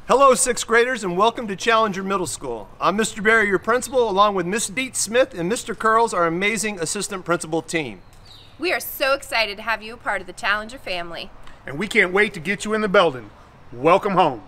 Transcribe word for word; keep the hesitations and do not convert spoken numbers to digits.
Hello, sixth graders, and welcome to Challenger Middle School. I'm Mister Berry, your principal, along with Miss Deet Smith and Mister Curls, our amazing assistant principal team. We are so excited to have you a part of the Challenger family. And we can't wait to get you in the building. Welcome home.